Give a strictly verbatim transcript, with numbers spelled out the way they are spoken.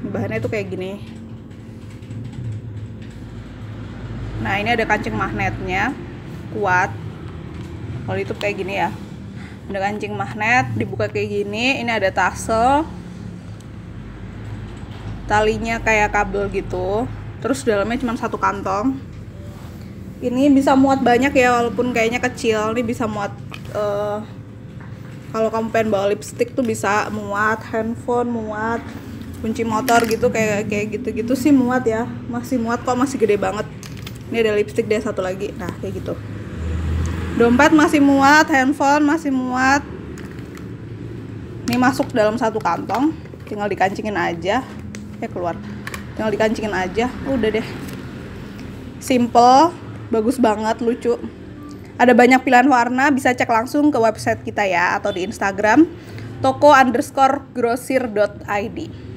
Bahannya tuh kayak gini. Nah ini ada kancing magnetnya, kuat. Kalau itu kayak gini ya, ada kancing magnet, dibuka kayak gini. Ini ada tassel, talinya kayak kabel gitu. Terus dalamnya cuma satu kantong. Ini bisa muat banyak ya, walaupun kayaknya kecil. Ini bisa muat uh, kalau kamu pengen bawa lipstick tuh bisa muat, handphone muat, kunci motor gitu, kayak kayak gitu-gitu sih muat ya. Masih muat kok, masih gede banget. Ini ada lipstick deh satu lagi. Nah kayak gitu. Dompet masih muat, handphone masih muat. Ini masuk dalam satu kantong, tinggal dikancingin aja. Ya keluar, tinggal dikancingin aja. Udah deh, simple, bagus banget, lucu. Ada banyak pilihan warna, bisa cek langsung ke website kita ya, atau di Instagram toko underscore grosir dot id.